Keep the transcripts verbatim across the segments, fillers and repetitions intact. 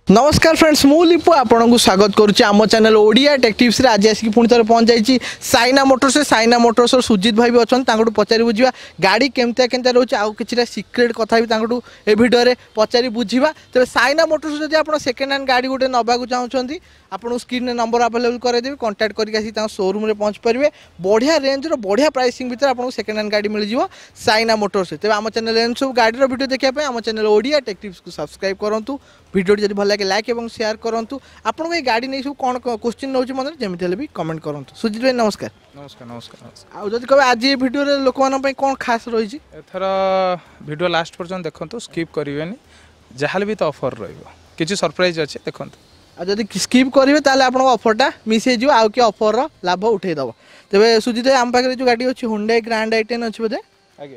नमस्कार फ्रेंड्स मु लिपु आपन को स्वागत करुच्ची आम चैनल ओडिया टेक टिप्स आज आसिक पुणी थोड़े पहुँच जाइए साइना मोटर्स साइना मोटर्स और सुजित भाई भी अच्छा पचारि बुझा गाड़ी केमती केमती रोचे आउ कि सिक्रेट कथा भी ए भिडियो में पचारि बुझा तेज साइना मोटर्स जब आप सेकेंड हैंड गाड़ी गोटे नवाक चाहते आपको स्क्रीन में नंबर अवेलेबल करदेवी कंटाक्ट करके शोरूम में पहुँच पारे बढ़िया रेंज बढ़िया प्राइसिंग भितर आपको सेकेंड हैंड गाड़ी मिल जाए साइना मोटर्स तेज आम चैनल एम सब गाड़ी भिडियो देखा आम चैनल ओडिया टेक टिप्स को सब्सक्राइब करूँ भिडियो जब भल लगे लाइक और शेयर करूँ आपको ये गाड़ी नहीं सब कौन क्वेश्चन नौ मन जमी भी कमेंट करूँ सुजित भाई नमस्कार नमस्कार नमस्कार आज कहे आज ये भिडियो लोक मान कौन खास रही एथर वीडियो लास्ट पर्यटन देखो स्किप करेंगे जहाँ भी तो ऑफर रही सरप्राइज अच्छे देखो जब स्किप करेंगे ताले आप ऑफरटा मिस हो आउ कि ऑफर लाभ उठेदेव तेज सुजित भाई आम पाखे जो गाड़ी अच्छी हुंडई ग्रैंड आई टेन अच्छी बोधे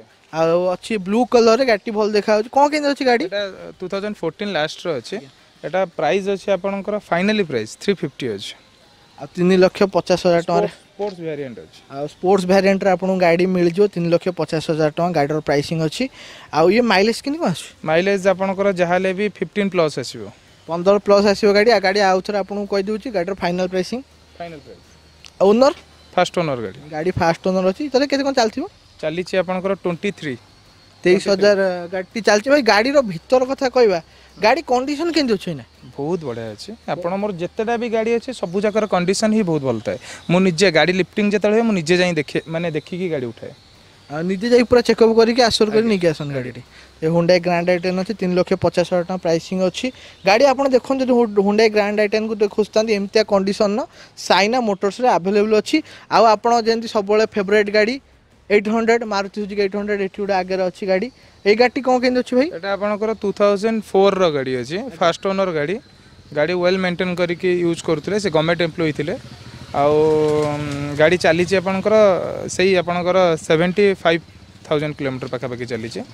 अच्छी ब्लू कलर गाड़ी भल देखा कौन के अच्छी गाड़ी टू थाउजेंड फोर्टीन लास्ट अच्छे एटा प्राइस अच्छे आपनकर फाइनली प्राइस थ्री फिफ्टी अच्छे आ तीन लक्ष पचास हजार टका स्पोर्ट्स वेरिएंट अच्छे आ स्पोर्ट्स वेरिएंट रे आपन गाड़ी मिल जो तीन लक्ष पचास हजार टका गाड़ी प्राइसिंग अच्छी आ ये माइलेज किनी को आछ माइलेज आपनकर जहाले भी फिफ्टीन प्लस आसीबो पंद्रह प्लस आसीबो गाड़ी आ गाड़ी आउ थरे आपन कहि दउची गाड़ी final pricing final price owner first owner गाड़ी गाड़ी फर्स्ट ओनर अछि तले केते कोन चालथिबो चली आपनकर ट्वेंटी थ्री तेईस हजार गाड़ी चलती भाई गाड़ी भीतर कथा कहवा गाड़ी कंडीशन केंदी अछि ना बहुत बढ़िया अच्छे आपन मोर जितेटा भी गाड़ी अच्छे सब जकर कंडीशन ही बहुत भलता है मु निजे गाड़ी लिफ्टिंग जतले मु निजे जाई देखे माने देखिकी गाड़ी उठाए आ निजे जाई पूरा चेकअप करके आश्योर कर नहीं आसन गाड़ी ये हुंडई ग्रैंड आई टेन अछि तीन लक्ष पचास हजार टका प्राइसिंग अछि गाड़ी आपन देखन जो हुंडई ग्रैंड आई टेन को देखुस्तांती एमतिया कंडीशन न साइना मोटर्स रे अवेलेबल अछि आ आपन जेंती सब बळे फेवरेट गाड़ी eight hundred Maruti Suzuki eight hundred एटी गोटे आगे अच्छी गाड़ी ये गाड़ी कौन के अच्छी भाई एटा आपनकर टू थाउजेंड फोर रो गाड़ी अछि फर्स्ट ओनर गाड़ी गाड़ी वेल मेंटेन करके यूज करथले से गवर्नमेंट एम्प्लॉय थिले आ गाड़ी चली छि आपनकर सही आपनकर सेवेंटी फाइव थाउजेंड किलोमीटर पाखा पाखी चली छि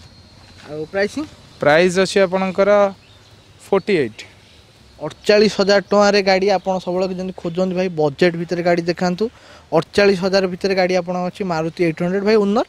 आ प्राइसिंग प्राइस अछि आपनकर फोर्टी एट अड़चाश हजार टकर गाड़ी आप सब खोजते भाई बजेट भितर गाड़ी देखातु अड़चाश हजार भितर गाड़ी आपन अच्छी मारुति एट हंड्रेड भाई ओनर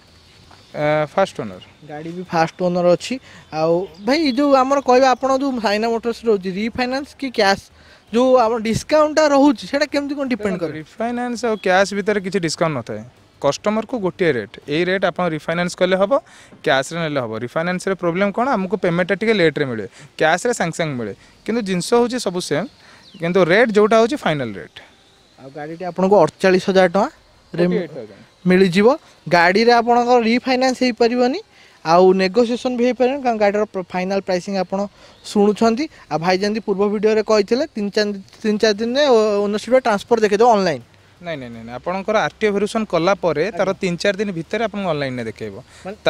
फास्ट ओनर गाड़ी भी फास्ट ओनर अच्छी आउ भाई जो आमर कहवा आप जो साइना मोटर्स रोज रिफाइनान्स कि कैश जो आम डिस्काउंट रोचे से केमती कौन डिपेंड कर रिफाइनान्स और कैश भितर किसी डिस्काउंट न थाए कस्टमर को गोटे रेट यही रेट आप रिफाइनान्स कले हम कैश रे नेले हम रिफाइनान्स रे प्रोब्लेम कौन आमको पेमेंटा टिके लेट रे मिले कैश रे सांग सांग मिले किंतु जिनस होची सब सेम किंतु रेट जोटा होची फाइनल रेट आ गाड़ी आपको अड़चाश हजार टका मिल जीवो गाड़ी रे आपन रिफाइनान्स हो पारनी आउ नेगोशिएशन भी हो पारे कारण गाड़ी फाइनल प्राइसिंग आप शुणुंट आ भाई जमी पूर्व वीडियो कहते तीन चार तीन चार दिन में ओनरशिप ट्रांसफर देखे दो ऑनलाइन नहीं नहीं नहीं आपनकर आरटीओ वेरिफिकेशन कला परे तार तीन चार दिन भितर आपन ऑनलाइन ने देखेबो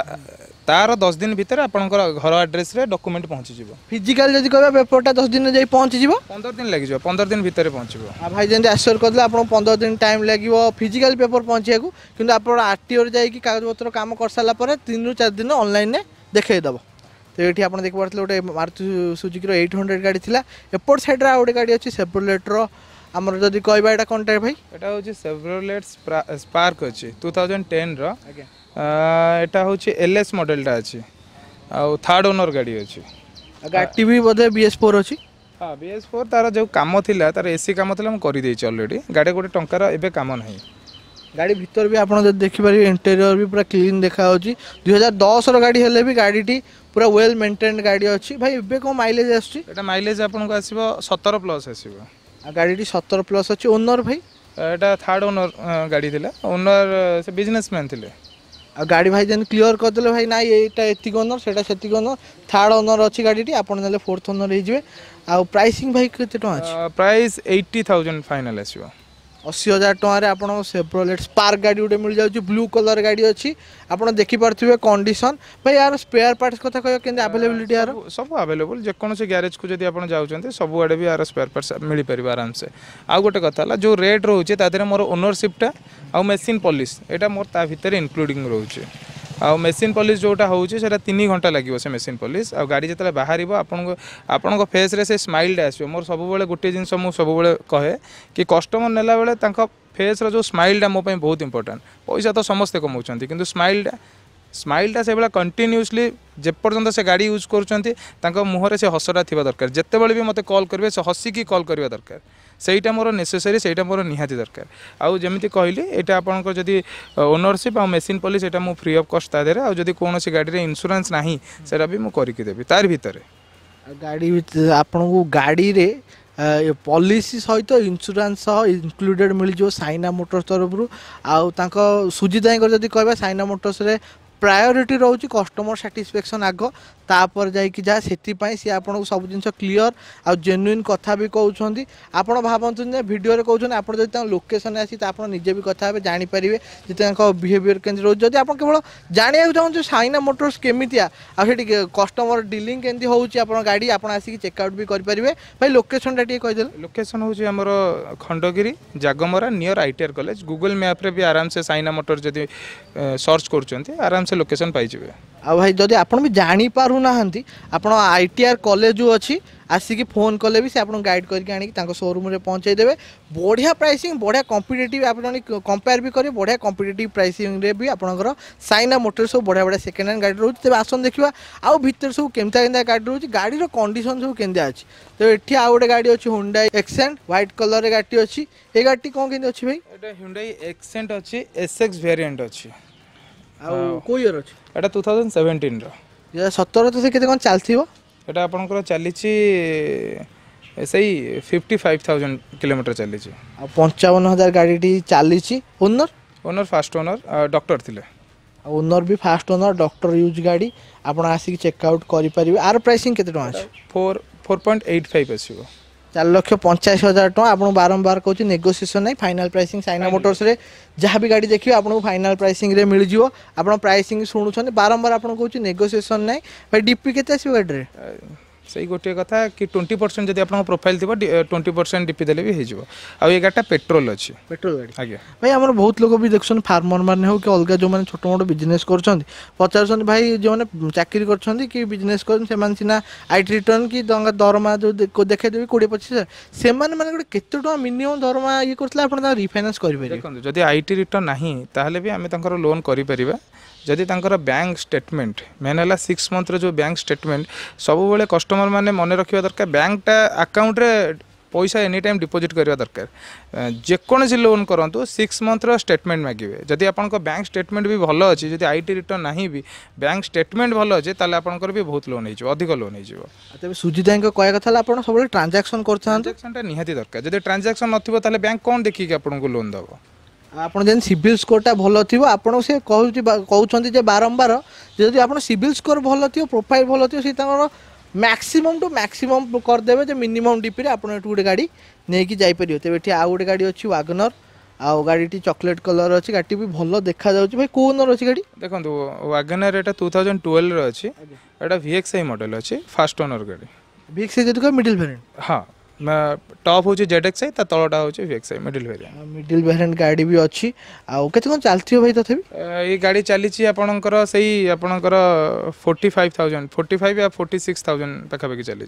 तार दस दिन भितर आपनकर घर एड्रेस रे डॉक्यूमेंट पहुंची जिवो फिजिकल जदी कहबा पेपरटा दस दिन जाई पहुंची जिवो पंद्रह दिन लागि जिवो पंद्रह दिन भितर पहुंचीबो आ भाई जंदी आश्योर करले आपन पंद्रह दिन टाइम लागिवो फिजिकल पेपर पहुंचिया को किंतु आपन आरटीओ रे जाई कि कागज पत्र काम कर साला परे तीन रु चार दिन ऑनलाइन ने देखाई दबो तो ये आपन देख पारथले गोटे मारुति सुजुकी रो एट हंड्रेड गाड़ी थिला एपोर्ट साइड रा गोटे गाड़ी अछि सेफ्रोलेट रो आमर जदी कहबा एटा कोनटा भाई एटा होची सेफ्रोलेट स्पार्क अछि टू थाउजेंड टेन रो एटा होची एलएस मॉडलटा अछि आ थर्ड ओनर गाड़ी अछि गाड़ी भी बोधे बीएस फोर अछि हां बीएस फोर तार जो काम थिला तार एसी काम थिला हम करि देछि ऑलरेडी गाड़ी गोटे टंकार एबे काम नाही गाड़ी भीतर भी आपन जदी देखि पारि इंटीरियर भी पूरा क्लीन देखा होची दो हज़ार दस रो गाड़ी हेले भी गाड़ीटी पूरा वेल मेंटेन्ड गाड़ी अछि भाई एबे को माइलेज आछि एटा माइलेज आपन को आसीबो सत्रह प्लस आसीबो आ गाड़ी सत्तर प्लस अच्छी ओनर भाई एटा थर्ड ओनर गाड़ी थिला ओनर से बिजनेसमैन थिले आ गाड़ी भाई जन क्लियर कर देले भाई ना एटा एतिक ओनर सेटा सेतिक ओनर थर्ड ओनर अच्छी गाड़ी आपन नेले फोर्थ ओनर हे जिवे आ प्राइसिंग भाई केते टका अछि प्राइस अस्सी हज़ार फाइनल आसीबो अस्सी हजार टकर आपन सेफ्रोलेट स्पार्क गाड़ी गोटे मिल जाउची ब्लू कलर गाड़ी अच्छी आपन देखि पारथिबे कंडीशन भाई यार स्पेयर पार्ट्स कथा कहयो केंदे अवेलेबिलिटी यार सब अवेलेबल जे कोन से गैरेज को जदी आपन जाउचंते सब आडे भी यार स्पेयर पार्ट्स मिली परिबा आराम से आ गोटे कथा ला जो रेट रहउचे ता देरे मोर ओनरशिपटा आ मशीन पॉलिश एटा मोर ता भितर इंक्लूडिंग रहउचे आ मशीन पॉलिश जोटा होउचे सेटा तीन घंटा लागिवो से मशीन पॉलिश आ गाड़ी जतले बाहरिबो आपन आपन फेस रे से स्माइल आसीबो मोर सब बेले गोटे जिंस मु सब बेले कहे कि कस्टमर नेला बेले तांका फेस रो जो स्माइल डा मो पई बहुत इंपोर्टेंट पैसा तो समस्त कमाउछंती किंतु स्माइल डा स्माइलटा से भाया कंटिन्यूसली जेपर्यंत से गाड़ी यूज कर मुहर से हसटा थी दरकार जितेबाला भी मत कॉल करेंगे से हसिकी कॉल करवा दरकार सहीटा मोर नेसेसरी सहीटा मोर निहाती दरकार आउ जमी कहली यहाँ आपंकर जदि ओनरशिप आ मेसीन पॉलिसी यहाँ मुझे फ्री ऑफ कॉस्ट तादेर आदि कौन गाड़ी में इंश्योरेंस ना सेटा भी मुझे करके देवी तार भितर गाड़ी आपन को गाड़ी रे पॉलिसी सहित इंश्योरेंस इंक्लूडेड मिल जो साइना मोटर्स तरफ आउ सुजित भाई जब कह साइना मोटर्स रे प्रायोरिटी रोचे कस्टमर साटिस्फेक्शन आग तापर जाकि जहाँ से सी आपको सब जिन क्लीयर आ जेन्युइन कथा भी कहते आप भावतु भिडियो कहते आप जो लोकेशन आसी आप निजे भी कथा जानीपारे बिहेवियर के रोज जब आप केवल जानवा चाहूँ साइना मोटर्स केमितिया आठ कस्टमर डिलिंग केमती हो गाड़ी आप आसिक चेकआउट भी करेंगे भाई लोकेशन टी कहीदे लोकेशन हूँ आमर Khandagiri Jagamara near ITR college Google map रे भी आराम से साइना मोटर जब सर्च कर आराम से लोकेशन पाइबे आ भाई जदि आप भी जानी पारु ना आप आईटीआर कॉलेज जो अच्छी आसिक फोन कले भी से आप गाइड करके आनिक शोरूम में पहुँचे देवे बढ़िया प्राइसिंग बढ़िया कॉम्पिटिटिव आप कंपेयर भी करेंगे बढ़िया कॉम्पिटिटिव प्राइसिंग रे भी आपंकर साइना मोटर्स सब बढ़िया बढ़िया सेकेंड हैंड गाड़ी रोचे तेज आसन देखा आउ भितर सब केमता केमता गाड़ी रोचे गाड़ी कंडीशन सब केमती अच्छी तो ये आउ गोटे गाड़ी अच्छी हुंडई एक्सेंट व्हाइट कलर गाड़ी अच्छी ये गाड़ी कौन केमती अच्छी भाई एटा हुंडई एक्सेंट अच्छी एसएक्स वेरिएंट अच्छी आउ को ईयर अच्छी एटा टू थाउजेंड सेवेंटीन रो सतर तो से केते कौन चलती एटा आपनकर चली सही फिफ्टी फाइव थाउजेंड किलोमीटर चली पंचावन हजार गाड़ी चली owner owner first owner doctor थिले ओनर भी फास्ट ओनर डॉक्टर यूज गाड़ी आप आसिक चेकआउट करेंगे आर प्राइसिंग केते टका four four point eight five आसो चार लक्ष पंचाश हजार टाँह आप बारंबार कहूँ नेगोसीएसन नहीं फाइनाल प्राइसिंग साइना मोटर्स रे जहाँ भी गाड़ी देखिए आपको फाइनाल प्राइसिंग रे मिल जाव आप प्राइसिंग शुणुं बारंबार आपको कहूँ नेगोसीएसन नहीं भाई डीपी केते आसो गाड़ी रे सही गोटे कथा कि ट्वेंटी परसेंट जब आप प्रोफाइल थी ट्वेंटी परसेंट डीपी देले भी हो ये गाड़ी पेट्रोल अच्छी पेट्रोल गाड़ी आज्ञा भाई आम बहुत लोग भी देखते फार्मर मैंने हो कि अलग जो मैंने छोट मोट बिजनेस कर पचार भाई जो मैंने चाकरी कर कि बिजनेस करना आईटी रिटर्न कि दरमा जो देखा कोड़े पचिश हजार से मैंने केते टका मिनिमम दरमा ये करते रिफाइनान्स करेंगे देखो जब आईटी रिटर्न ना ताहले भी आम लोन करें जदि तांकर बैंक स्टेटमेंट मेन है सिक्स मंथ जो बैंक स्टेटमेंट सब बेले कस्टमर माने मन रखा दरकार बैंकटा अकाउंट रे पैसा एनी टाइम डिपोजिट करवा दरकार जेकोसी लोन करूँ सिक्स मंथर स्टेटमेंट मांगे जदि आप बैंक स्टेटमेंट भी भल अच्छी जब आईटी रिटर्न ना भी बैंक स्टेटमेंट भल अच्छे ताले आपंकर भी बहुत लोन हो अधिक लोन हो सुजित भाई कह कथा आप सब ट्रांजाक्शन कर ट्रांजाक्शनटा निहाती दरकार जब ट्रांजाक्शन नथिबो ताले बैंक कौन देखिए आपको लोन दबो आप जन सिविल स्कोरटा भल थी आपको से कहते बारंबार जदि आप सिविल स्कोर भल थी प्रोफाइल भल थी मैक्सिमम टू मैक्सिमम करदे जो मिनिमम डीपी रे आपन गोटे गाड़ी नहीं जापर तेज ये आउ गोटे गाड़ी अच्छी वागनर आउ गाड़ी चॉकलेट कलर अच्छी गाड़ी भी भल देखा जाऊँगी भाई कौ ओनर अच्छी गाड़ी देखो वागनर एटा टू थाउजेंड ट्वेल्व अच्छी एटा वीएक्सआई मॉडल अच्छी फास्ट ओनर गाड़ी वीएक्सआई जदि कह मिडिल वेरिएंट हाँ टॉप हूँ जेडएक्सआई ता तलटा हूँ VXI middle variant middle variant गाड़ी भी अच्छी आउ केते कोन चलथि भाई तथबी ये गाड़ी चली आपणकर सही आपणकर forty five thousand forty five या फोर्टी सिक्स थाउजेंड पाखापाखि चली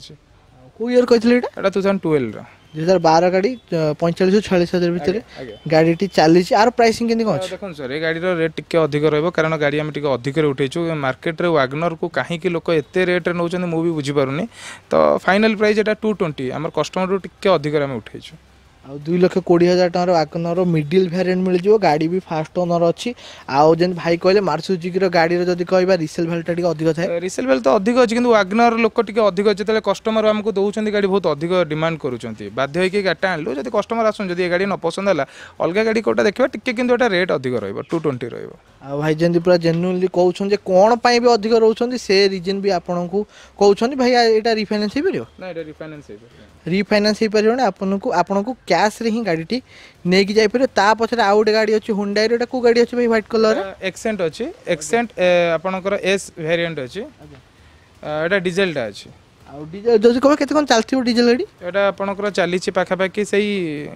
को ईयर कहते एटा टू थाउजेंड ट्वेल्व दुई हजार बारह गाड़ी पैंचाश छयालीस हजार भितर गाड़ी चली आर प्राइसिंग केमती कौन देखो सर ये गाड़ी रेट टिके अधिक रहिबो कारण गाड़ी आम टिके अधिक उठेचु मार्केट रे वागनर को कहीं लोक एते रेट रे नौचंदी मु भी बुझी पारुनी तो फाइनल प्राइस एटा टू ट्वेंटी आम कस्टमर टिके अधिक आम उठेचु आ दुई लक्ष कोड़ी हजार टकर वागनर मिडिल वेरिएंट मिल जाव गाड़ी भी फास्ट ओनर अच्छी आउ जेन भाई कहले मार्सुजुकी गाड़ी जब कह रिसेल भैल्यूटा टिके अधिक थाए रिसेल भैल्यू तो अधिक अच्छी किंतु वागनर लोक टिके अधिक जो कस्टमर आमको दौरान गाड़ी बहुत अधिक डिमांड करुँच बाध्य होकर गाड़ी आणलु जब कस्टमर आसन जब ये गाड़ी न पसंद है अलग गाड़ी कौटा देखा टिके किंतु एटा रेट अधिक रहिबो टू ट्वेंटी रहिबो आ भाई जमी पूरा जेन्युइनली कहते कौन पाई भी अधिक रोचे से रिजन भी आपन को कहते भाई यहाँ रिफाइनान्स हो पार ना एटा रिफाइनान्स हो पार रिफाइनान्स हो पार आपन को आपन को कैश रे ही गाड़ी नहीं जापर ता पछरे आउ गोटे गाड़ी अच्छी हुंडई रे को गाड़ी अच्छी भाई व्हाइट कलर एक्सेंट अच्छी एक्सेंट आपनकर एस वेरिएंट अच्छी एटा डीजलटा अच्छी आउ डीजल जदि कह केते कोन चलथिबो डीजल गाड़ी एटा आपनकर चली पाखापाखि सही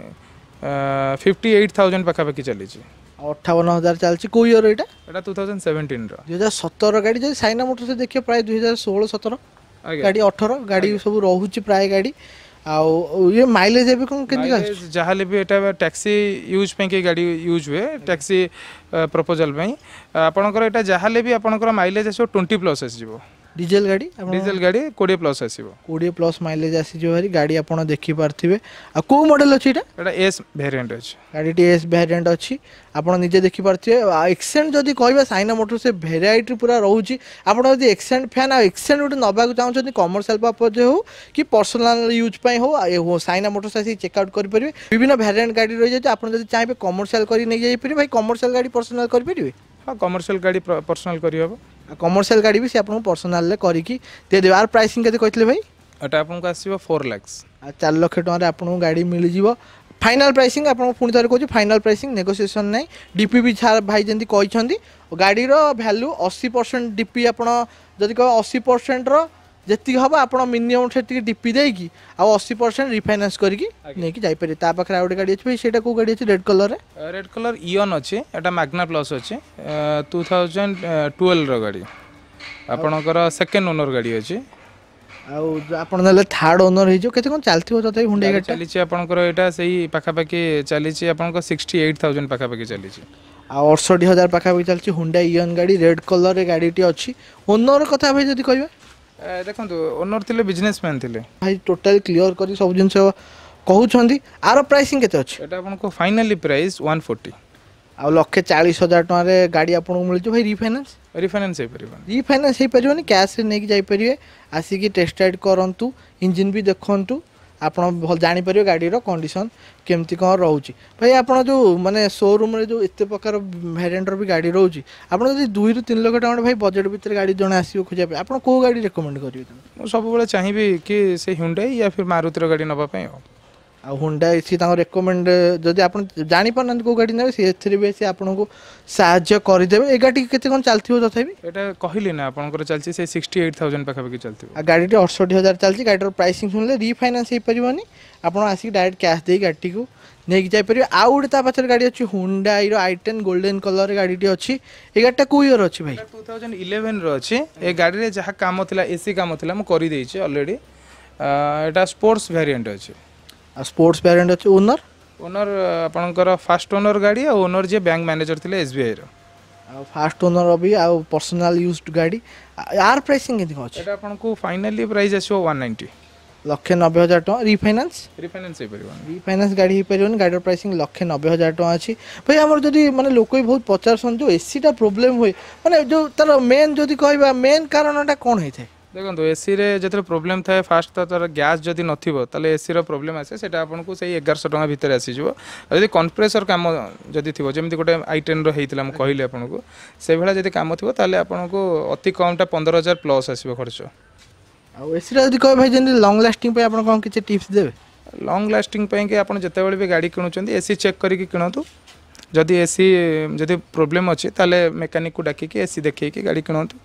फिफ्टी एट थाउजेंड पाखापाखि चली अट्ठावन हजार चलती को ईयर एटा एटा टू थाउजेंड सेवेंटीन रो दुई हजार सतर गाड़ी जब साइना मोटर से देखिए प्राय दुई हजार षोल सतर गाड़ी अठर गाड़ी सब रोचे प्राय गाड़ी आउ ये माइलेज एबे कौन केंती माइलेज जहाँ भी एटा टैक्सी यूज पे के गाड़ी यूज हुए टैक्सी प्रपोजल पे आपणकर एटा जहाँ भी आपणकर माइलेज आसो ट्वेंटी प्लस आसो डीजल गाड़ी डीजल गाड़ी ट्वेंटी प्लस आसो कोड़े प्लस माइलेज आसीजो भारी गाड़ी आपण देखि पारथिबे आ को मॉडल अछि एटा एटा एस वेरिएंट अछि गाड़ी टी एस वेरिएंट अछि आपण निजे देखि पारथिबे एक्सेंट जदी कहबा साइना मोटर से वेराइटी पूरा रहउची आपण जदी एक्सेंट फैन आ एक्सेंट उठ नबा को चाहउछन कमर्शियल पर्पज हो कि पर्सनल यूज पई हो हो साइना मोटर से चेक आउट करि परिबे विभिन्न वेरिएंट गाड़ी रहि जाय आपण जदी चाहबे कमर्शियल करि नै जाय परिबे भाई कमर्शियल गाड़ी पर्सनल करि परिबे हाँ कमर्शियल गाड़ी पर्सनल करि हबो कमर्शियल गाड़ी भी से आपन पर्सनल ले करी की दे देबे आर प्राइसिंग केते कहतले भाई एटा आपन को आसीबो फोर लाख आ चार लाख टका रे आपन गाड़ी मिल जिवो फाइनल प्राइसिंग आपन पुणी थरे कहू फाइनल प्राइसिंग नेगोशिएशन नै डीपी भी छार भाई जंती कहिसंती गाड़ी रो वैल्यू अस्सी परसेंट डीपी आपन जदी कह अस्सी परसेंट रो जेति हबो आपन मिनिमम सेति डीपी देई की आ अस्सी परसेंट रिफाइनेंस करी की नै की जाई परे ता पाखरा आउटे गाड़ी अछि भाई सेटा को गाड़ी अछि रेड कलर रे रेड कलर इयन अछि एटा मैग्ना प्लस अछि टू थाउजेंड ट्वेल्व रो गाड़ी आपणकर सेकेंड ओनर गाड़ी अछि आउ आपण नले थर्ड ओनर हिजो केते कोन चालथिबो ततै हुंडा गाड़ी चली छी आपणकर एटा सही पाखा पाखी चली छी आपणकर सिक्सटी एट थाउजेंड पाखा पाखी चली छी आ अड़सठ हजार पाखा पाखी चलछि हुंडा इयन गाड़ी रेड कलर रे गाड़ी टी अछि ओनर कथा भाई जदी कहबे देखंतु ओनर थिले बिजनेसमैन थिले भाई टोटल क्लियर करी सब जिंस कहउछंदी आरो प्राइसिंग केते अछि एटा आपनको फाइनली प्राइस वन फोर्टी आ लक्षे चालीस हजार टका रे गाड़ी आपन मिल भाई रिफाइनेंस रिफाइनेंस हे परिबन रिफाइनेंस हे परिबन कैश रे नेकी जाई परिबे आसी की टेस्ट राइड करंतु इंजन भी देखंतु आपण भल जानि परिबे गाड़ी रो कंडीशन केमती कोन रहउची भाई आपण जो माने शोरूम रे जो एते प्रकार वेरिएंट रो भी गाड़ी रहउची आपण जदी दो रु तीन लाख टका भाई बजट भीतर गाड़ी जण आसीओ खोजा पे आपण को गाड़ी रेकमेंड करिवे मो सब बेले चाहिबी कि से Hyundai या फिर मारुति रो गाड़ी नबा पे आ हुंडा सी ताको रेकमेंड जदी आपण जानि पारन को गाड़ी नेबे से एथरे बे से आपण को सहाय्य करि देबे ए गाड़ी केते कोन चलथिबो तथाबी एटा कहली ना आपनकर चलछि से सिक्सटी एट थाउजेंड पाखा पाखी चलथिबो आ गाड़ी टे अड़सठ हजार चलछि गाड़ी रो प्राइसिंग सुनले रिफाइनेंस हे परिबनी आपण आसी डायरेक्ट कैश दे गाड़ी को नेकी जाय परिबे आ उडे ता पछर गाड़ी अछि Hyundai रो आई टेन गोल्डन कलर रे गाड़ी टी अछि ए गाड़ीटा को ईयर अछि भाई टू थाउजेंड इलेवन रो अछि ए गाड़ी रे जहा काम थिला एसी काम थिला म करि देछि ऑलरेडी एटा स्पोर्ट्स वेरिएंट अछि आ स्पोर्ट्स वेरिएंट अछि ओनर ओनर आपनकर फास्ट ओनर गाड़ी आ ओनर जे बैंक मैनेजर थिले एसबीआई रो आ फास्ट ओनर अभी आ पर्सनल यूज्ड गाड़ी आर प्राइसिंग केति अछि एटा आपन को फाइनली प्राइस आछो वन नाइंटी लक्षे नब्बे हजार टका रिफाइनेंस रिफाइनेंस हे परिबन रिफाइनेंस गाड़ी हे परिबन गाड़ी प्राइसिंग लक्षे नब्बे हजार टका अछि भाई हमर जदी माने लोक भी बहुत पचारसन जो एसी टा प्रॉब्लम होय माने जो तार मेन जदी कहबा मेन कारणटा कोन हेथे देखो एसी रे जतरे प्रॉब्लम थाए फास्ट तो तार गैस जदी नथिबो ताले एसी रो प्रॉब्लम आसे सेटा आपन को सही ग्यारह सौ टका भीतर आसी जिवो जदी कंप्रेसर काम जदी थिबो जेमति गोटे आई टेन रो हेतिला म कहिले आपन को से भेला जदी काम थिबो ताले आपन को अति कमटा पंद्रह हजार प्लस आसीबो खर्च आ एसी रे जदी कह भाई जदी लॉन्ग लास्टिंग पे आपन कोन किछ टिप्स देबे लॉन्ग लास्टिंग पे के आपन जते बेले भी गाड़ी किनुचंदी एसी चेक करी कि किनतु जदी एसी जदी प्रॉब्लम अछि ताले मैकेनिक को डाकी कि एसी देखै कि गाड़ी किनतु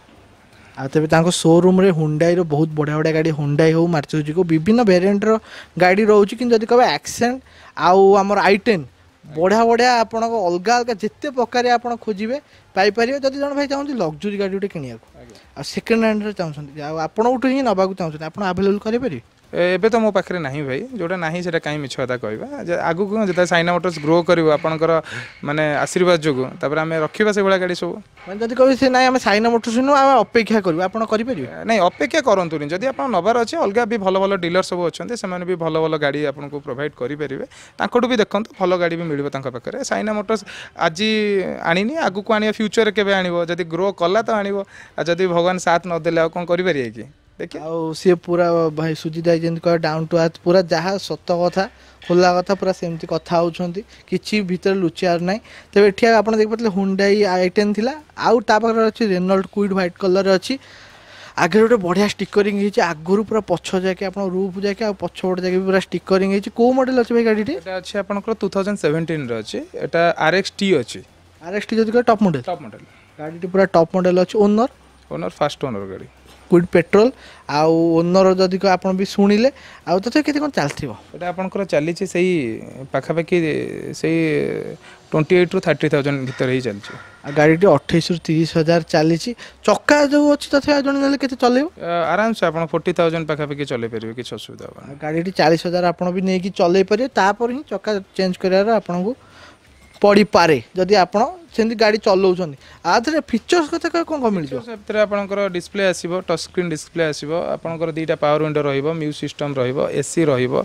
आ तबे तांको शोरूम रे Hyundai रो बहुत बढ़िया बढ़िया गाड़ी Hyundai हो Maruti को विभिन्न वेरिएंट रो गाड़ी रहउची कि जदी कहबे एक्सेंट आउ हमर आई टेन बढ़िया बढ़िया आपन को अलगा अलगा जिते प्रकार आपन खोजिबे पाई परिबे जदी जण भाई चाहूँ लग्जरी गाड़ी उठे किनिया आ सेकंड हैंड रे चाहूँ आ आपन उठे ही नबा को चाहूँ आपन अवेलेबल करे परिबे एबे तो मो पाखरे नाही भाई जोटा नाही सेटा काई मिछ कथा कहबा आगु को जता साइना मोटर्स ग्रो करिवो आपनकर माने आशीर्वाद जोगो तापर हमें रखिबा से बडा गाड़ी सब माने जदी कहबे से नाही हम साइना मोटर्स नु हम अपेक्षा करबो आपन करि परिबे नहीं अपेक्षा करंतुनी जदी आपन नबार अछि अलगा भी भलो भलो डीलर सब अछन्ते से माने भी भलो भलो गाड़ी आपन को प्रोवाइड करि परिबे तांकोटु भी देखंतु भलो गाड़ी भी मिलिबो तांका पाखरे साइना मोटर्स आजी आनिनी आगु को आनिया फ्यूचर केबे आनिबो जदी ग्रो कला तो आनिबो आ जदी भगवान साथ न देले कोन करि परिए कि आउ सी पूरा भाई सुजित भाई जेंति कह डाउन टू अर्थ पूरा जहाँ सत कथा खोला कथा पूरा सेमती कथा होउछंती किछि भीतर लुचियार नाही तबे एठिया आपण देख पतले Hyundai आई टेन थिला आउ ता पाखर अछि रेनॉल्ट क्विड व्हाइट कलर अछि आगे गोटे बढ़िया स्टिकरिंग हिची आगुरु पूरा पछ जाके आपण रूफ जाके आ पछ पट जाके पूरा स्टिकरिंग हिची को मॉडल अछि भाई गाड़ी टी एटा अछि आपनकर टू थाउजेंड सेवेंटीन रो अछि एटा आरएक्स टी अछि आरएक्स टी जदी टॉप मॉडल टॉप मॉडल गाड़ी टी पूरा टॉप मॉडल अछि ओनर ओनर फास्ट ओनर गाड़ी क्विड पेट्रोल आउ ओनर जदी को आपण भी सुनिले आउ तते केते कोन चालथिबो एटा आपनकर चली छी सही पाखा पाखी सही ट्वेंटी एट रु थर्टी थाउजेंड भीतर ही चलछि गाड़ी अठाईस रु तीस हजार चली चक्का जो अच्छी तथा जन के चल आराम से आप फोर्टी थाउजेंड पाखापाखि चल पारे किसी असुविधा हेनी गाड़ी चालीस हजार आप भी नहीं चल पारे तापर ही चक्का चेंज करार आपन को पड़ पारे जदि आप गाड़ी चलाऊँ आधे फीचर्स कथा कौन कौन मिल आपंकर डिस्प्ले आसो टच स्क्रीन डिस्प्ले आसो आपंकर दुईटा पावर विंडो रह्यूज सिस्टम रसी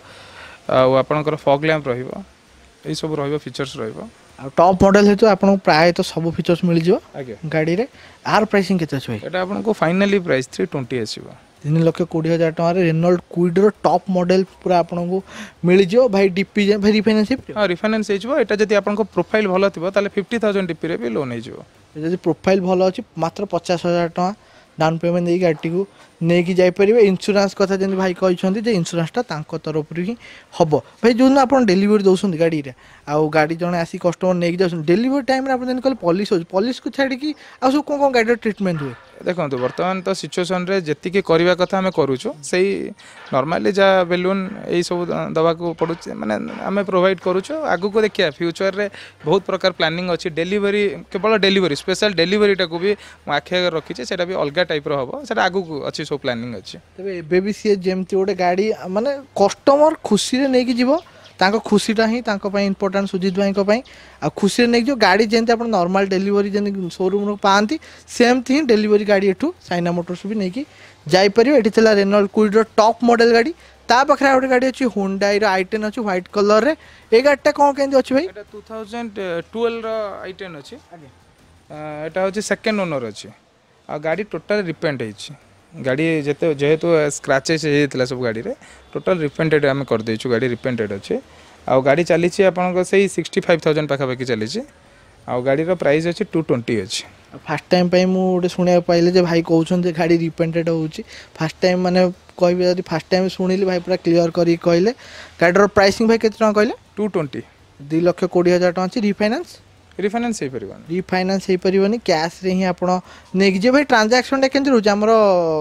रपंकर फग लैंप रही सब फीचर्स रही टॉप मॉडल है तो आपको प्राय तो सब फीचर्स मिल जाए गाड़ी रे आर प्राइसिंग केते अछि भाई एटा आपको फाइनली प्राइस थ्री ट्वेंटी आसीबो तीन लक्ष कोड़ी हजार टका रेनॉल्ट क्विड रो टॉप मॉडल पूरा आपको मिल जाओ भाई डीपी भाई रिफाइनेंस हां रिफाइनेंस हे जबो एटा जदी आपको प्रोफाइल भलो थिबो ताले फिफ्टी थाउजेंड डीपी रे भी लोन हे जबो जदी प्रोफाइल भलो अछि मात्र पचास हजार टका डाउन पेमेंट दे गाड़ी को नहीं जापर इंश्योरेंस कथा जमी भाई कहते इंश्योरेंसटा तरफ ही हम भाई जो दिन आप डेलीवरी दौरान गाड़ी रे आउ गाड़ी जड़े आसी कस्टमर नहीं जाऊँ डेलीवरी टाइम आप कहले पॉलिश हो पॉलिश को छाड़ी आउ सब कौन कौन गाड़ी ट्रिटमेंट हुए देखो बर्तमान तो सिचुएसन रे जेतिके करबा कथा हमें करूछु सही नॉर्मली जा बेलून यही सब दवा को पड़ुचे माने आमे प्रोवाइड करूछु आगु को देखिया फ्यूचर रे बहुत प्रकार प्लानिंग अछि डेलीवरी केवल डेलीवरी स्पेशल डेलीवरी टा को भी आखे रखिचे सेटा भी अलगा टाइप रो हबो सेटा आगु को अछि सब प्लानिंग अछि तबे एबे भी सी जेमती गोटे गाड़ी माने कस्टमर खुशी रे नेकी जीवो तांको खुशीटा ही तांको पई इंपोर्टेंट सुजीत भाई को पई आ खुशी रे नेकी जो गाड़ी जेंते आपण नॉर्मल डेलीवरी जेन शोरूम रो पांती सेमती ही डेलीवरी गाड़ी एठू साइना मोटर्स भी नेकी जाई परियो एठी थला रेनॉल्ट क्विड रो टॉप मॉडल गाड़ी ता पखरा गोटे गाड़ी अछि हुंडई रो आई टेन अछि व्हाइट कलर रे ए गाड़ीटा कोन केंदी अछि भाई एटा टू थाउजेंड ट्वेल्व रो आई टेन अछि आगे एटा होछि सेकंड ओनर अछि आ गाड़ी टोटल रिपेंट हेछि गाड़ी जेते जेहेतु स्क्रैचेस हेतला सब गाड़ी रे टोटल रिपेंटेड आम कर देछु गाड़ी रिपेंटेड अच्छे आ गाड़ी चली आपन से सिक्सटी फाइव थाउजेंड पाखापाखि चली आ गाड़ी रो प्राइस अच्छे टू ट्वेंटी अच्छे फास्ट टाइम पे मुझे शुणा पाइले जे भाई कहते गाड़ी रिपेंटेड होची फास्ट टाइम माने कहबे जदी फास्ट टाइम सुनिली भाई पूरा क्लियर करी कहले गाड़ी प्राइसिंग भाई केते टका कहले टू ट्वेंटी दो लक्ष कोड़ी हजार टका अछि रिफाइनेंस रिफाइनेंस हे परिबनी रिफाइनेंस हे परिबनी कैश रे ही आपण नेक जे भाई ट्रांजैक्शन टा केंति रहउछ हमरो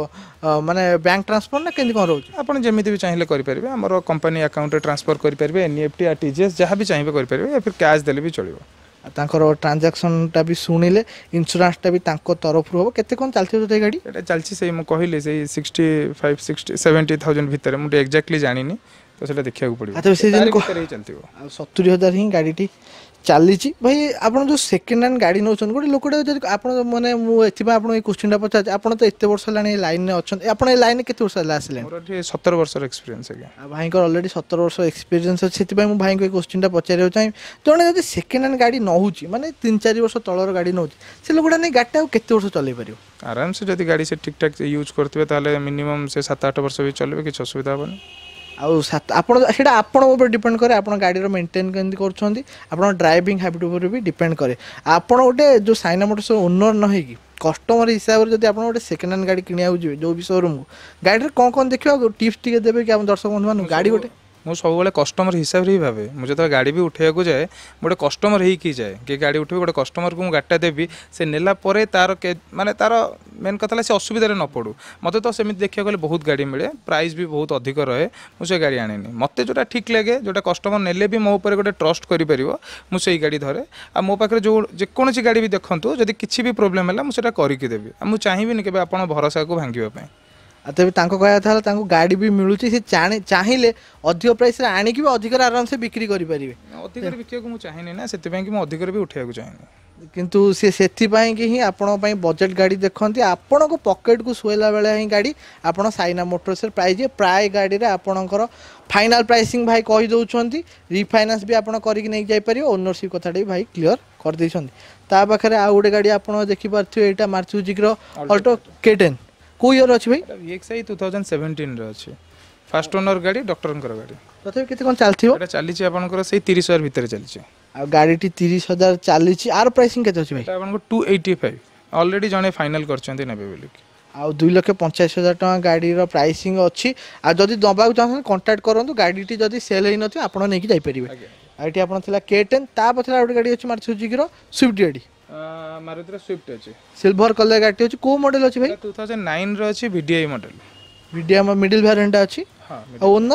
माने बैंक ट्रांसफर ना केंति कोन रहउछ आपण जेमिति भी चाहिए करि परिबे हमरो कंपनी अकाउंट ट्रांसफर करि परिबे एनईएफटी आरटीजीएस जहां भी चाहिए करि परिबे या फिर कैश देले भी चलिबो तांकर ट्रांजैक्शन टा भी सुनिले इंश्योरेंस टा भी तांको तरफ हो केते कोन चलथि तो गाड़ी एटा चलछि से म कहिले से sixty five sixty seventy thousand भीतर मुटे एक्जेक्टली जानिनी तो सेटा देखिया को पड़िबो अच्छा से दिन को चलथिबो आ सत्तर हजार ही गाड़ी टी चली भाई आप जो सेकेंड हैंड गाड़ी नौ गोटे लोकटा आप मैंने मुझे आप क्वेश्चन पचार आप तो एत वर्ष है लाइन में अच्छा आप लाइन के आसिले सतर वर्ष एक्सपीरियंस भाई अलरेडी सतर वर्ष एक्सपीरियंस अच्छे से भाई को क्वेश्चन पचार चाहिए जड़े जब सेकेंड हैंड गाड़ी नौ माने तीन चार वर्ष तलर गाड़ी नौ से लोकटा नहीं गाड़ी केते वर्ष चल पार आराम से जब गाड़ी से ठीक ठाक यूज करते मिनिमम से सात आठ वर्ष भी चलिए किसी असुविधा हेनी आउ आपड़ा आपण डिपेंड करे आप गाड़ी मेंटेन केमती कर ड्राइविंग हैबिट उपर भी डिपेंड करे आपण गोटे जो साइना मोटर्स ओनर न होगी कस्टमर हिसाब से जब आप गोटे सेकेंड हैंड गाड़ी किणा जी जो भी शोरूम को गाड़ी कौन कौन देखिए टिप्स टी देवे कि आप दर्शक बंधु मान गाड़ी गोटे मु सब कस्टमर हिसाब से भावे मुझे जो गाड़ी भी उठेगा जाए गोटे कस्टमर ही जाए कि गाड़ी उठे गोटे कस्टमर को गाड़ीटा देवी से नेला परे तार के माने तार मेन कथा से असुविधा न पड़ू मत तो सेमती देखा गले बहुत गाड़ी मिले प्राइस भी बहुत अधिक रहे मुझे गाड़ी आने मत जोटा ठीक लगे जोटा कस्टमर नेले भी मो ऊपर गोटे ट्रस्ट कर मुझे गाड़ी धरे आ मो पाखे जो जेकोसी गाड़ी भी देखूँ जब किसी भी प्रोब्लेम है मुझे करके देवी मुझे चाहिए कि आप भरोसा को भांगे तेज कहता था गाड़ी भी मिलूँ सी चाहिए अधिक प्राइस आणिकी भी अधिक आराम से बिक्री करें अधिक बिका मुझे चाहिए ना से अधिक भी उठा चाहिए किंतु सी से ही आपण बजेट गाड़ी देखते आपण को पॉकेट को शुला बेले ही गाड़ी आपड़ साइना मोटर्स प्राइस प्राय गाड़ी रे आपणकर फाइनाल प्राइसिंग भाई कही दौरान रिफाइनान्स भी आपड़ करके जापर ओनरशिप कथा भी भाई क्लीयर कर देछन ता पाखरे आ गोटे गाड़ी आप देखिपे यहाँ मार्चुजिक अल्टो के टेन को ईयर अच्छे भाई वीएक्सआई टू थाउजेंड सेवेंटीन रे अच्छे फास्ट ओनर गाड़ी डॉक्टर गाड़ी तथापि केते कोन चलथि हो एटा चली आपनकर से तीस हजार भीतर चली आ गाड़ी टी तीस हजार चली आर प्राइसिंग केते अछि भाई एटा आपनको टू एटी फाइव ऑलरेडी जने फाइनल करछन्ते नेबे बोली आ दो लाख पचास हजार टका गाड़ी रो प्राइसिंग अछि आ जदी दबा चाहन कांटेक्ट करंतु गाड़ी टी जदी सेल हेइ नथि आपण नेकी जाई परिबे आ एटी आपण थला के टेन ता पथला गोटे गाड़ी अछि मारुति रो स्विफ्ट गाड़ी मारुति स्विफ्ट अछि सिल्वर कलर गाड़ी अछि को मॉडल अछि भाई टू थाउजेंड नाइन रो अछि VDI model VDI middle variant अछि हां ओनर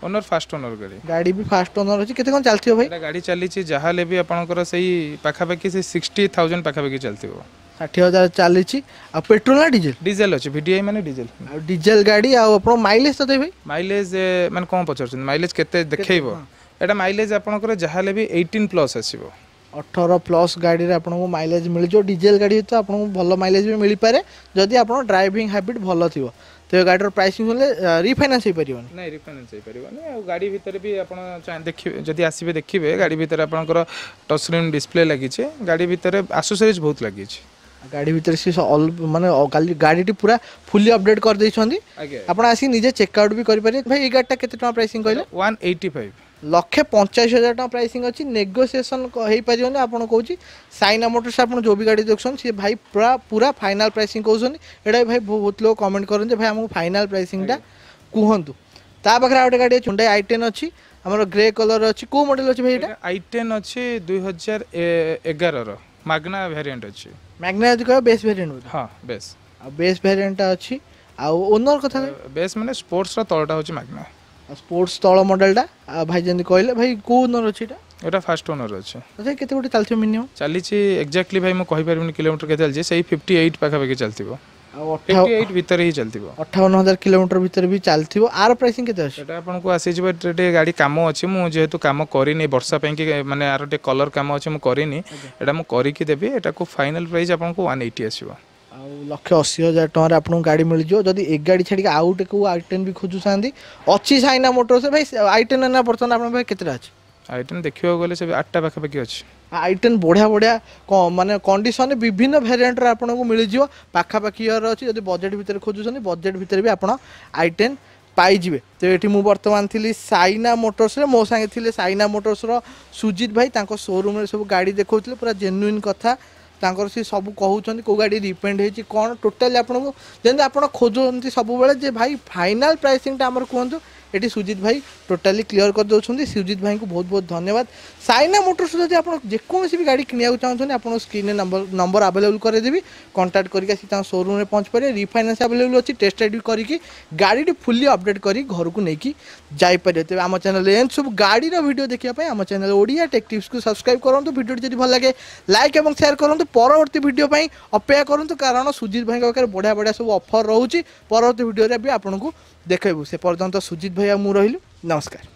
ओनर फास्ट ओनर गाड़ी गाड़ी भी फास्ट ओनर अच्छी केते कौन चलती हो भाई एटा गाड़ी चली जहाँ भी आपंकर से पाखापाखि से सिक्सटी थाउजेंड पाखापाखि चलती षाठी हजार चली आ पेट्रोल ना डीजेल डीजेल अच्छे वीडीआई माने डीजेल आ डीजेल गाड़ी आप माइलेज तो भाई माइलेज माने कौन पचार माइलेज केते देखैबो एटा माइलेज आपंकर जहाँ भी एटीन प्लस आसीबो अठारह प्लस गाड़ी आपको माइलेज मिल जो डीजेल गाड़ी तो आपको भल माइलेज भी मिल पारे जदि आप ड्राइविंग हैबिट भल थी तो गाड़ी प्राइसिंग होले रिफाइनांस हो पारिबोनी नहीं रिफाइनांस हो पारिबोनी गाड़ी भीतर भी आपण देखिबे जदि आसीबे देखिबे गाड़ी भीतर आपनकर टच स्क्रीन डिस्प्ले लागि छे गाड़ी भीतर एक्सेसरीज बहुत लागि छे गाड़ी भीतर से माने गाड़ी पूरा फुली अपडेट कर देछंदी आपण आसी निजे चेकआउट भी करि पारे भाई ए गाड़ीटा केते टका प्राइसिंग कहले वन एटी फाइव लक्षे पंचाश हजार टका प्राइसिंग अच्छी नेगोसिएशन हो पारे आपड़ कौन साइना मोटर्स आप जो भी गाड़ी देखुन सी भाई पूरा पूरा फाइनाल प्राइसिंग कहते एटा भाई बहुत लोग कमेंट करते भाई आमको फाइनाल प्राइसिंग कहतु ता पाखे गोटे गाड़ी हुंडई आई टेन अच्छी आम ग्रे कलर अच्छी कौ मॉडल अच्छी भाई आई टेन अच्छी दुई हजार एगार मैग्ना वेरिएंट अच्छी मैग्ना यदि कह बेस वेरिएंट हाँ बेस बेस वेरिएंट अच्छी ओनर कथा बेस माने स्पोर्ट्स तलटा होची मैग्ना स्पोर्ट्स तल मॉडलटा भाई जमी कहले भाई कौ ओनर अच्छी एटा फास्ट ओनर अच्छे अच्छा केते गोटे चलथि मिनिमम चली एक्जाक्टली भाई मुझे कहीपर किलोमीटर के चलती सही फिफ्टी एट पाखापाखि चलती फिफ्टी एट भितर ही चलती अठावन हजार किलोमीटर भितर भी चलती आर प्राइसिंग केते अछि एटा आपन को आसी जबे टे गाड़ी काम अछि मु जेहेतु काम करिनी वर्षा पई कि माने आर टे कलर काम अछि मु करिनी एटा मु करि कि देबी एटा को फाइनल प्राइस आपन को वन एटी आसीबो लक्ष अशी हजार टकर आपको गाड़ी मिल जाओ जदि एक गाड़ी छाड़ी आउ टे आई टेन भी खोजुचा अच्छी साइना मोटर्स भाई आई टेन ना बर्तमान आप केतटा अच्छी आई टेन देखा गले से आठटा पाखापाखि अच्छी आई टेन बढ़िया बढ़िया माने कंडीशन विभिन्न वेरिएंट आपको मिल जाओ पाखापाखि अच्छी जब बजेट भितर खोजुଛନ୍ତି बजेट भितर भी आप आई टेन पाइबे तो ये मुझे बर्तमान थी साइना मोटर्स मो सांगे थे साइना मोटर्स सुजित भाई शोरूम में सब गाड़ी देखा पूरा जेन्युइन कथा तांकर सी सब कहउछन को गाड़ी रिपेंड हेची कोन टोटली आपन जेंद आपन खोजोंती सब बेले जे भाई फाइनल प्राइसिंग ता हमर कहंतु एटी सुजित भाई टोटली क्लियर कर दउछन सुजित भाई को बहुत बहुत धन्यवाद साइना मोटर्स जदि आपन जे कोनसी भी गाड़ी किनिया चाहछन आपन स्क्रीन नंबर नंबर अवेलेबल कर देबी कांटेक्ट करके सी ता शोरूम में पहुंच पारे रिफाइनेंस अवेलेबल अछि टेस्ट राइड करके गाड़ी फुल्ली अपडेट करी घर को नेकी जाई पारे ते आम चैनल एन सब गाड़ी रो वीडियो देखिया पय आम चैनल ओडिया टेक टिप्स को सब्सक्राइब करंतु वीडियो जदि भल लागे लाइक एवं शेयर करंतु परवर्ती वीडियो पय अपेक्षा करंतु कारण सुजित भाई का बढ़िया बढ़िया सब ऑफर रहउची परवर्ती वीडियो रे भी आपन को देखेबू से पर्यंत सुजित भाई आ मु रहिलु नमस्कार।